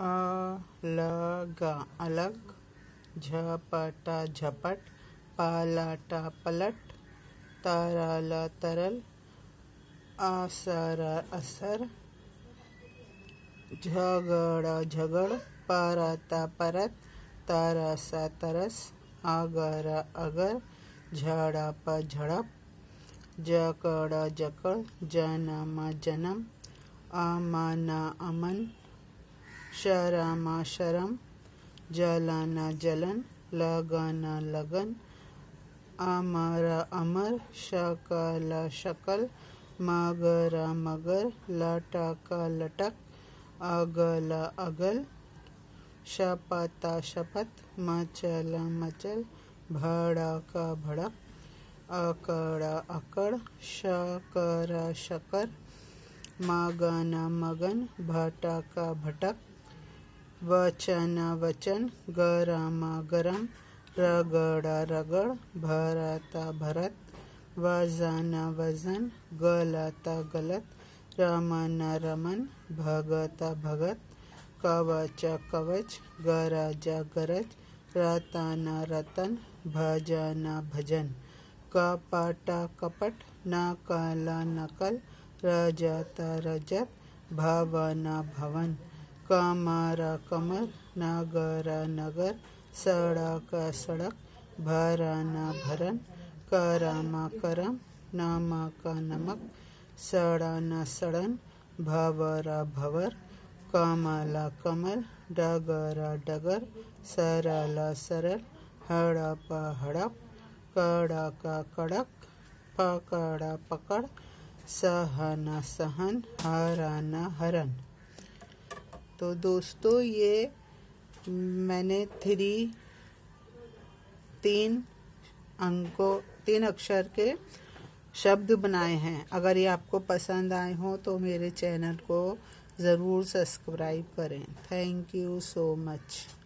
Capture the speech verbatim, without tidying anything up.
अलगा अलग, झपटा झपट, पलटा पलट, तरल तरल, असर असर, झगड़ झगड़, परता परत, तरस तरस, अगर अगर, झड़प झड़प, जकड़ जकड़, जन्म जन्म, अमन अमन, शरम शरम, जलन जलन, लगन लगन, अमर अमर, शकल शकल, मगर मगर, लटक लटक, अगल अगल, शपथ शपथ, मचल मचल, भड़क भड़क, अकड़ अकड़, शकर शकर, मगन मगन, भटक भटक, वचन वचन, गरम गरम, रगड़ रगड़, भरत भरत, वजन वजन, गलत गलत, रमन रमन, भगत भगत, कवच कवच, गरज गरज, रतन रतन, भजन भजन, कपट कपट, नकल नकल, रजत रजत, भवन भवन, कमर कमर, नगर नगर, सड़क सड़क, भरन भरन, करम करम, नमक नमक, सड़न सड़न, भवर भवर, कमल कमल, डगर डगर, सरल सरल, हड़प हड़प, कड़क कड़क, पकड़ पकड़, सहन सहन, हरन हरन। तो दोस्तों ये मैंने थ्री तीन अंकों तीन अक्षर के शब्द बनाए हैं। अगर ये आपको पसंद आए हों तो मेरे चैनल को ज़रूर सब्सक्राइब करें। Thank you so much.